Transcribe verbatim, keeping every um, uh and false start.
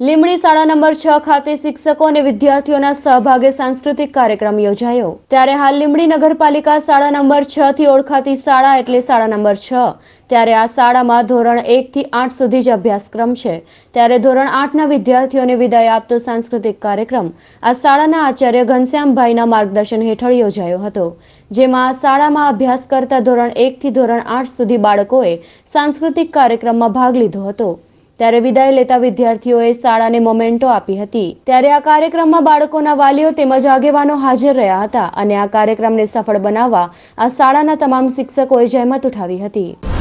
લીંબડી શાળા નંબર છ ખાતે શિક્ષકો અને વિદ્યાર્થીઓના સહભાગે સાંસ્કૃતિક કાર્યક્રમ યોજાયો। ત્યારે હાલ લીંબડી નગરપાલિકા શાળા નંબર છ થી ઓળખાતી શાળા એટલે શાળા નંબર છ। ત્યારે આ શાળામાં ધોરણ એક થી આઠ સુધી જ અભ્યાસક્રમ છે। ત્યારે ધોરણ આઠ ના વિદ્યાર્થીઓને વિદાય આપતો સાંસ્કૃતિક કાર્યક્રમ આ શાળાના આચાર્ય ઘનશ્યામભાઈના માર્ગદર્શન હેઠળ યોજાયો હતો, જેમાં આ શાળામાં અભ્યાસ કરતા ધોરણ એક થી ધોરણ આઠ સુધી બાળકોએ સાંસ્કૃતિક કાર્યક્રમમાં ભાગ લીધો હતો। ત્યારે વિદાય લેતા વિદ્યાર્થીઓએ શાળાને મોમેન્ટો આપી હતી। ત્યારે આ કાર્યક્રમમાં બાળકોના વાલીઓ તેમજ આગેવાનો હાજર રહ્યા હતા અને આ કાર્યક્રમને સફળ બનાવવા આ શાળાના તમામ શિક્ષકોએ જહેમત ઉઠાવી હતી।